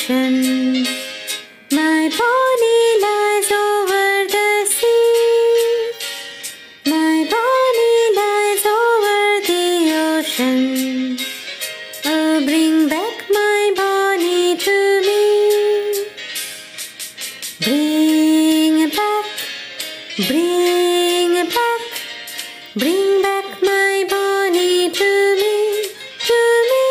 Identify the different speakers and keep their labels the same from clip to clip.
Speaker 1: ocean. My Bonnie lies over the sea. My Bonnie lies over the ocean. Oh, bring back my Bonnie to me. Bring back, bring back, bring back my Bonnie to me, to me.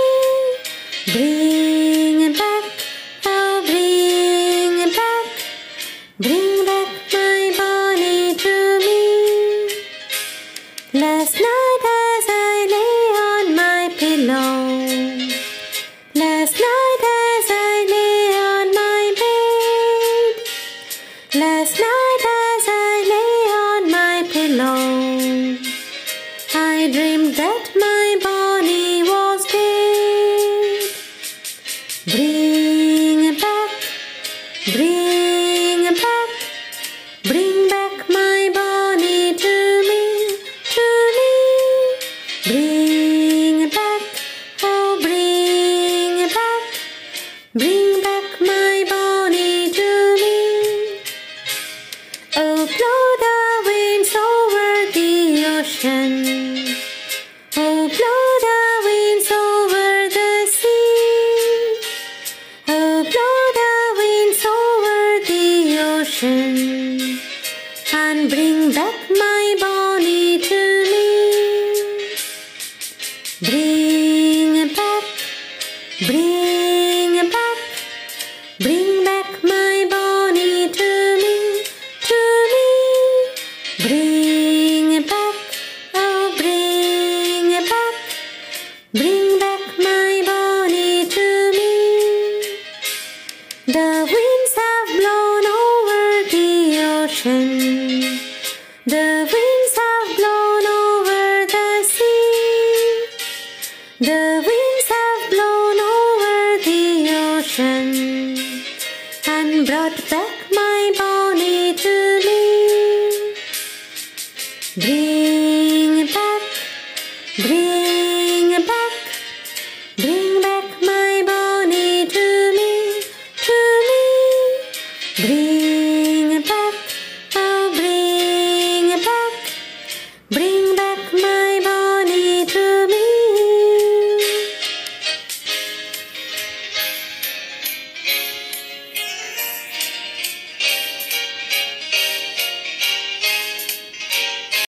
Speaker 1: Bring back, oh, bring back my Bonnie to me. Last night as I lay on my pillow, last night as I lay on my bed, last night as I lay on my pillow, I dreamed that my Bonnie was dead. Bring back, bring back, bring back my Bonnie to me, to me. Bring back, oh, bring back my Bonnie to me. Oh, blow the winds over the ocean. Oh, blow the winds over the sea. Oh, blow the winds over the ocean and bring back my Bonnie to me. Bring back, bring back, bring back my Bonnie to me, to me. Bring back, oh, bring back my Bonnie to me. The winds have blown over the ocean. The winds have blown over the sea. The winds have blown over the ocean and brought back my Bonnie to me.